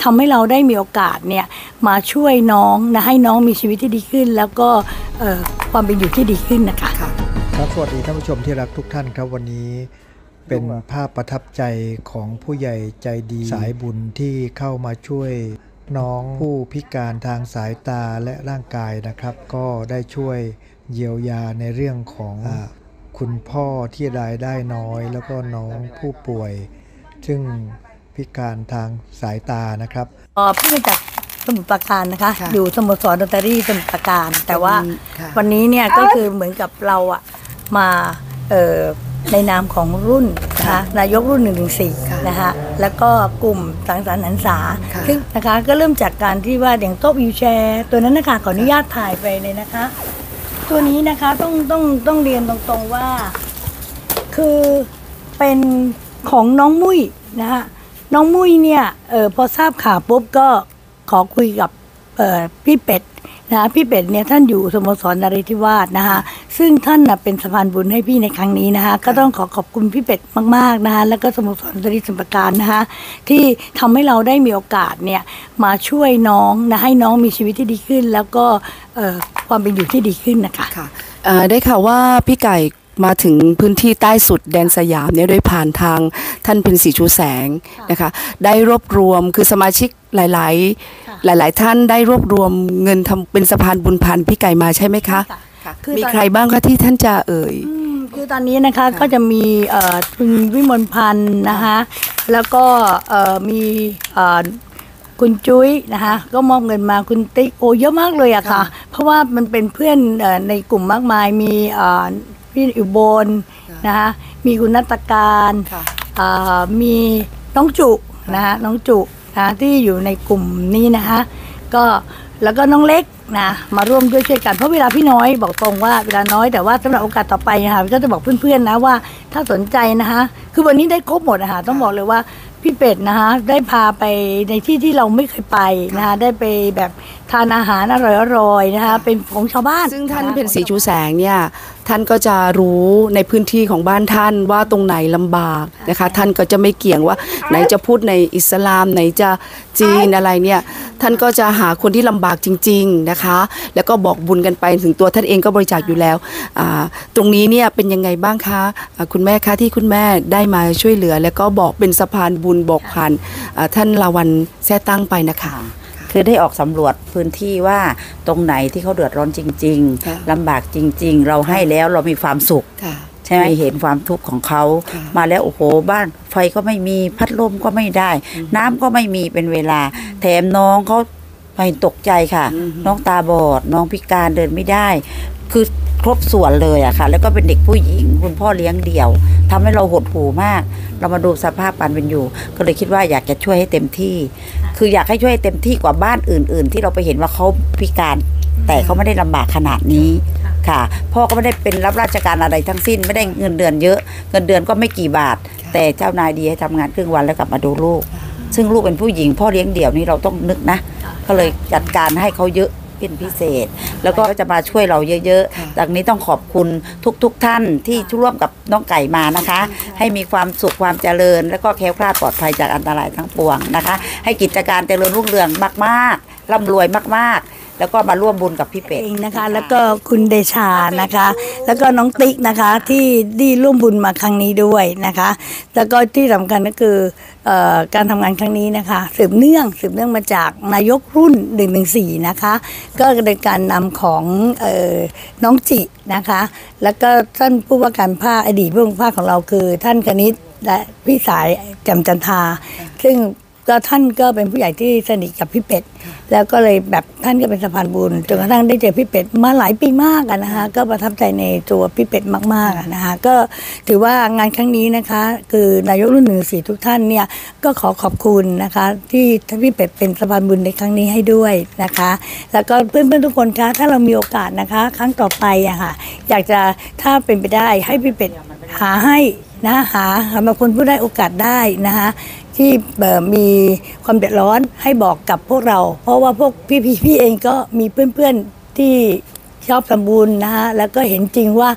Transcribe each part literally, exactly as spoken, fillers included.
ำให้เราได้มีโอกาสเนี่ยมาช่วยน้องนะให้น้องมีชีวิตที่ดีขึ้นแล้วก็ความเป็นอยู่ที่ดีขึ้นนะคะครับสวัสดีท่านผู้ชมที่รักทุกท่านครับวันนี้เป็นภาพประทับใจของผู้ใหญ่ใจดีสายบุญที่เข้ามาช่วยน้องผู้พิการทางสายตาและร่างกายนะครับก็ได้ช่วยเยียวยาในเรื่องของคุณพ่อที่รายได้น้อยแล้วก็น้องผู้ป่วยซึ่งพิการทางสายตานะครับอ๋อพี่มาจากสมุทรปราการนะคะอยู่สโมสรดนตรีสมุทรปราการแต่ว่าวันนี้เนี่ยก็คือเหมือนกับเราอะมาเอ่อในนามของรุ่นนะคะนายกรุ่นหนึ่งถึงสี่นะคะแล้วก็กลุ่มสังสรรค์หันษาซึ่งนะคะก็เริ่มจากการที่ว่าอย่างโต๊ะวิวแชร์ตัวนั้นนะคะขออนุญาตถ่ายไปเลยนะคะตัวนี้นะคะต้องต้องต้องเรียนตรงๆว่าคือเป็นของน้องมุ้ยนะคะน้องมุ้ยเนี่ยเออพอทราบข่าวปุ๊บก็ขอคุยกับเอ่อพี่เป็ดนะพี่เป็ดเนี่ยท่านอยู่สโมสรนราธิวาสนะคะซึ่งท่านนะเป็นสะพานบุญให้พี่ในครั้งนี้นะคะก็ต้องขอขอบคุณพี่เป็ดมากๆนะคะแล้วก็สโมสรนราธิสมุทรปราการนะคะที่ทำให้เราได้มีโอกาสเนี่ยมาช่วยน้องนะให้น้องมีชีวิตที่ดีขึ้นแล้วก็ความเป็นอยู่ที่ดีขึ้นนะคะค่ะได้ข่าวว่าพี่ไก่มาถึงพื้นที่ใต้สุดแดนสยามเนี่ยโดยผ่านทางท่านเพ็ญศรีชูแสงนะคะได้รวบรวมคือสมาชิกหลายๆหลายๆท่านได้รวบรวมเงินทำเป็นสะพานบุญพันพี่ไก่มาใช่ไหมคะมีใครบ้างคะที่ท่านจะเอ่ยคือตอนนี้นะคะก็จะมีคุณวิมลพันธ์นะคะแล้วก็มีคุณจุ้ยนะคะก็มอบเงินมาคุณติ๊กโอเยอะมากเลยอะค่ะเพราะว่ามันเป็นเพื่อนในกลุ่มมากมายมีพี่อุบลนะคะมีคุณนัตการมีน้องจุนะคะน้องจุนะที่อยู่ในกลุ่มนี้นะคะก็แล้วก็น้องเล็กนะมาร่วมด้วยช่วยกันเพราะเวลาพี่น้อยบอกตรงว่าเวลาน้อยแต่ว่าสำหรับโอกาสต่อไปนะคะก็จะบอกเพื่อนๆนะว่าถ้าสนใจนะคะคือวันนี้ได้ครบหมดนะคะต้องบอกเลยว่าพี่เป็ดนะคะได้พาไปในที่ที่เราไม่เคยไปนะคะได้ไปแบบทานอาหารอร่อยๆนะคะเป็นของชาวบ้านซึ่งท่านเพ็ญศรีชูแสงเนี่ยท่านก็จะรู้ในพื้นที่ของบ้านท่านว่าตรงไหนลำบากนะคะท่านก็จะไม่เกี่ยงว่าไหนจะพูดในอิสลามไหนจะจีนอะไรเนี่ยท่านก็จะหาคนที่ลำบากจริงๆนะคะแล้วก็บอกบุญกันไปถึงตัวท่านเองก็บริจาคอยู่แล้วตรงนี้เนี่ยเป็นยังไงบ้างคะคุณแม่คะที่คุณแม่ได้มาช่วยเหลือแล้วก็บอกเป็นสะพานบุญบอกผ่านท่านลาวันแท้ตั้งไปนะคะคือได้ออกสำรวจพื้นที่ว่าตรงไหนที่เขาเดือดร้อนจริงๆลำบากจริงๆเราให้แล้วเรามีความสุขใช่ไหมเห็นความทุกข์ของเขามาแล้วโอ้โหบ้านไฟก็ไม่มีพัดลมก็ไม่ได้น้ำก็ไม่มีเป็นเวลาแถมน้องเขาไปตกใจค่ะน้องตาบอดน้องพิการเดินไม่ได้คือครบส่วนเลยอะค่ะแล้วก็เป็นเด็กผู้หญิงคุณพ่อเลี้ยงเดี่ยวทำให้เราหดหู่มากเรามาดูสภาพการเป็นอยู่ก็เลยคิดว่าอยากจะช่วยให้เต็มที่คืออยากให้ช่วยเต็มที่กว่าบ้านอื่นๆที่เราไปเห็นว่าเขาพิการแต่เขาไม่ได้ลำบากขนาดนี้ค่ะพ่อก็ไม่ได้เป็นรับราชการอะไรทั้งสิ้นไม่ได้เงินเดือนเยอะเงินเดือนก็ไม่กี่บาทแต่เจ้านายดีให้ทำงานครึ่งวันแล้วกลับมาดูลูกซึ่งลูกเป็นผู้หญิงพ่อเลี้ยงเดี่ยวนี่เราต้องนึกนะก็เลยจัดการให้เขาเยอะเป็นพิเศษแล้วก็จะมาช่วยเราเยอะๆจากนี้ต้องขอบคุณทุกๆ ท่านที่ร่วมกับน้องไก่มานะคะให้มีความสุขความเจริญแล้วก็แคล้วคลาดปลอดภัยจากอันตรายทั้งปวงนะคะให้กิจการเจริญรุ่งเรืองมากๆร่ำรวยมากๆแล้วก็มาร่วมบุญกับพี่เป็ดนะคะแล้วก็คุณเดชานะคะแล้วก็น้องติ๊กนะคะที่ที่ร่วมบุญมาครั้งนี้ด้วยนะคะแล้วก็ที่สำคัญก็คือการทำงานครั้งนี้นะคะสืบเนื่องสืบเนื่องมาจากนายกรุ่นหนึ่งหนึ่งสี่นะคะก็ในการนำของน้องจินะคะแล้วก็ท่านผู้ว่าการภาคอดีตผู้ว่าการภาคของเราคือท่านกนิษฐ์และพี่สายแจ่มจันทาซึ่งก็ท่านก็เป็นผู้ใหญ่ที่สนิทกับพี่เป็ดแล้วก็เลยแบบท่านก็เป็นสะพานบุญจนกระทั่งได้เจอพี่เป็ดมาหลายปีมากนะคะก็ประทับใจในตัวพี่เป็ดมากๆนะคะก็ถือว่างานครั้งนี้นะคะคือนายกรุ่นหนึ่งสี่ทุกท่านเนี่ยก็ขอขอบคุณนะคะที่พี่เป็ดเป็นสะพานบุญในครั้งนี้ให้ด้วยนะคะแล้วก็เพื่อนๆทุกคนคะถ้าเรามีโอกาสนะคะครั้งต่อไปอะค่ะอยากจะถ้าเป็นไปได้ให้พี่เป็ดหาให้นะหาหาบางคนผู้ได้โอกาสได้นะคะที่มีความเดือดร้อนให้บอกกับพวกเราเพราะว่าพวกพี่ๆพี่เองก็มีเพื่อนๆที่ชอบทำบุญนะคะแล้วก็เห็นจริงว่า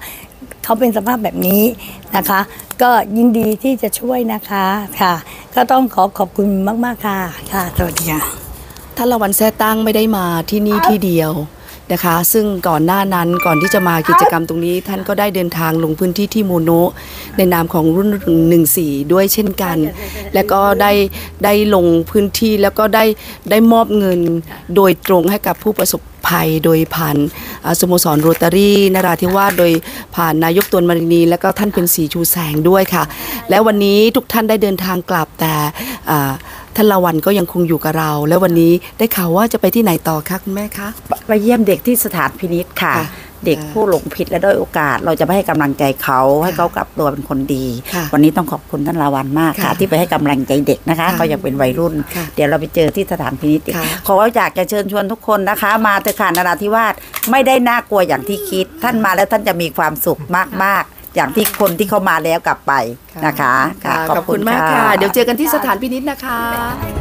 เขาเป็นสภาพแบบนี้นะคะ ก็ยินดีที่จะช่วยนะคะค่ะก็ต้องขอขอบคุณมากๆค่ะค่ะสวัสดีค่ะท่านละวันแซ่ตั้งไม่ได้มาที่นี่ที่เดียวนะคะซึ่งก่อนหน้านั้นก่อนที่จะมากิจกรรมตรงนี้ท่านก็ได้เดินทางลงพื้นที่ที่โมโนะในนามของรุ่นหนึ่งสี่ด้วยเช่นกันและก็ได้ได้ลงพื้นที่แล้วก็ได้ได้มอบเงินโดยตรงให้กับผู้ประสบภัยโดยผ่านสโมสรโรตารี่นราธิวาสโดยผ่านนายกตวนมารินีและก็ท่านเป็นศรีชูแสงด้วยค่ะและวันนี้ทุกท่านได้เดินทางกลับแต่ท่านละวันก็ยังคงอยู่กับเราและวันนี้ได้ข่าวว่าจะไปที่ไหนต่อคะคุณแม่คะไปเยี่ยมเด็กที่สถานพินิจค่ะเด็กผู้หลงผิดและด้อยโอกาสเราจะไปให้กำลังใจเขาให้เขากลับตัวเป็นคนดีวันนี้ต้องขอบคุณท่านลาวันมากค่ะที่ไปให้กำลังใจเด็กนะคะเขายังเป็นวัยรุ่นเดี๋ยวเราไปเจอที่สถานพินิจขออยากจะเชิญชวนทุกคนนะคะมาเถอะค่ะนราธิวาสไม่ได้น่ากลัวอย่างที่คิดท่านมาแล้วท่านจะมีความสุขมากๆอย่างที่คนที่เขามาแล้วกลับไปนะคะขอบคุณมากค่ะเดี๋ยวเจอกันที่สถานพินิจนะคะ